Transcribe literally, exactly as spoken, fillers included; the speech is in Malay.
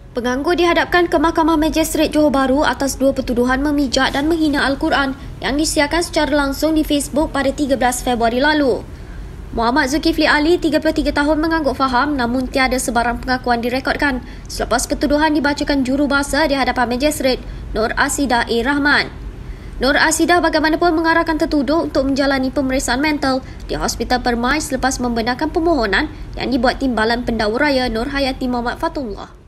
Penganggur dihadapkan ke Mahkamah Magistrate Johor Bahru atas dua pertuduhan memijak dan menghina Al-Quran yang disiarkan secara langsung di Facebook pada tiga belas Februari lalu. Muhammad Zulkifli Ali, tiga puluh tiga tahun, mengangguk faham namun tiada sebarang pengakuan direkodkan selepas pertuduhan dibacakan jurubahasa di hadapan Magistrate Nur Asidah A. Rahman. Nur Asidah bagaimanapun mengarahkan tertuduh untuk menjalani pemeriksaan mental di Hospital Permai selepas membenarkan permohonan yang dibuat Timbalan Pendakwa Raya Nur Hayati Muhammad Fatullah.